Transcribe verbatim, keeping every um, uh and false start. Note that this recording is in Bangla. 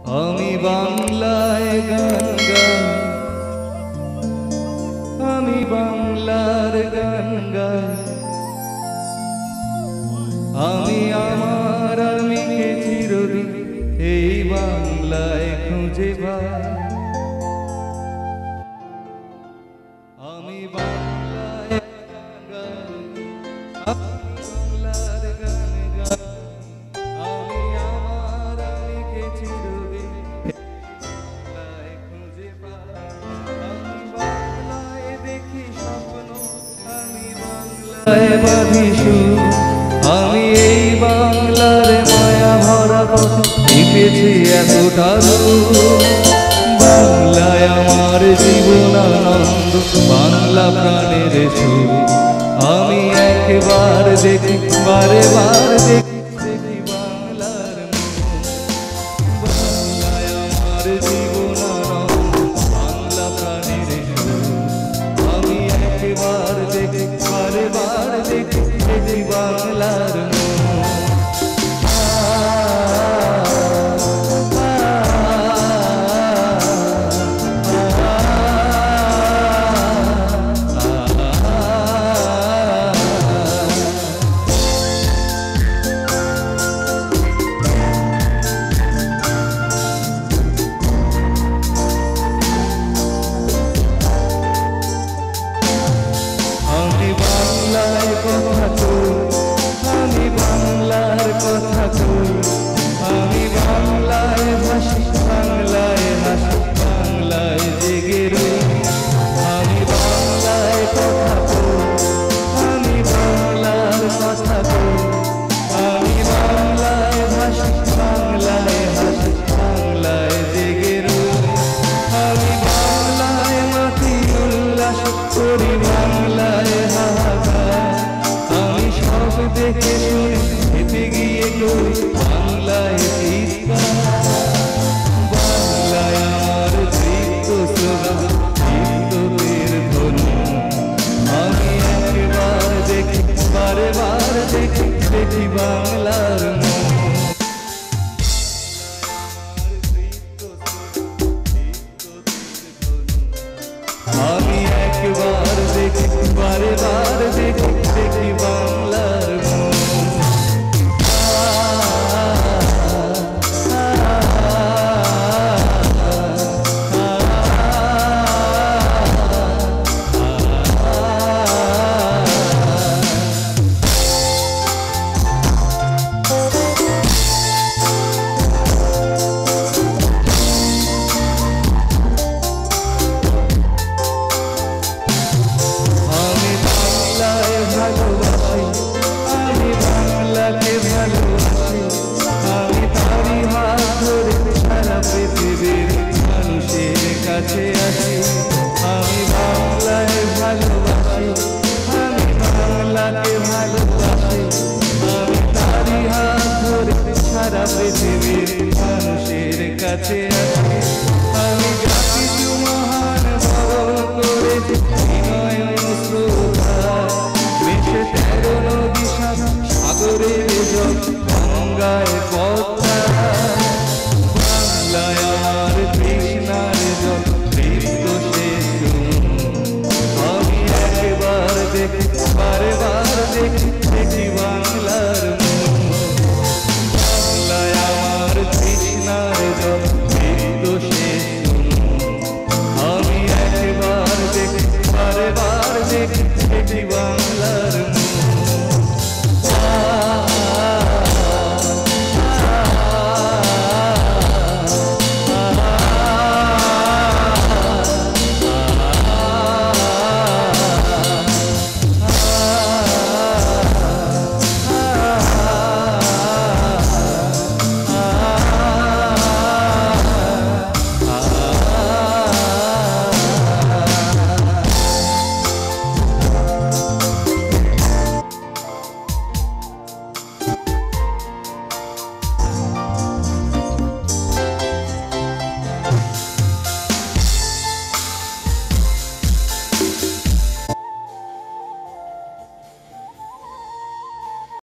আমি বাংলায় গান গাই, আমি বাংলার গান গাই। আমি আমার আমিকে চিরদিন এই বাংলায় খুঁজে পাই। আমি বাংলায় গান গাই, আমি বাংলার গান গাই। আমি আমার আমিকে চিরদিন বাংলায় খুঁজে পাই। আমি বাংলায় দেখি স্বপ্ন, আমি বাংলায় বাঁধি সুর। আমি এই বাংলার মায়া ভরা পথে হেঁটেছি এতটা দূর। বাংলায় আমার জীবন আনন্দ, বাংলা প্রাণের সুর। আমি একবার দেখি, বারে বার দেখি, দেখি বাংলার মুখ। বাংলায় আমার জীবন আনন্দ, বাংলা প্রাণের সুর। আমি একবার দেখি, বারে বার দেখি, দেখি বাংলার মুখ। আমি বাংলায় কথা কই, আমি বাংলার কথা কই। আমি বাংলায় ভাসি, বাংলায় হাসি, বাংলায় জেগে রই। আমি বাংলায় কথা কই, আমি বাংলার কথা কই। আমি বাংলায় ভাসি, বাংলায় হাসি, বাংলায় জেগে রই। আমি বাংলায় মাতি উল্লাস করি, বাংলায় হাহাকার। আমি সব দেখে শুনে হেঁটে গিয়ে করি বাংলায় চিৎকার। বাংলায় আমার তৃপ্ত স্লোগান, বিদ্যুতের ধ্বনি। আমি একবার দেখি, বারে বার দেখি, দেখি বাংলার মুখ। আমি একবার দেখি, বারে বার দেখি, দেখি বাংলার মুখ। আমি বাংলায় ভালোবাসি, আমি বাংলাকে ভালোবাসি। আমি তারি হাত ধরে সারা পৃথিবীর মানুষের কাছে আসি। আমি বাংলায় ভালোবাসি, আমি বাংলাকে ভালোবাসি। আমি তারি হাত ধরে সারা পৃথিবীর মানুষের কাছে আসি।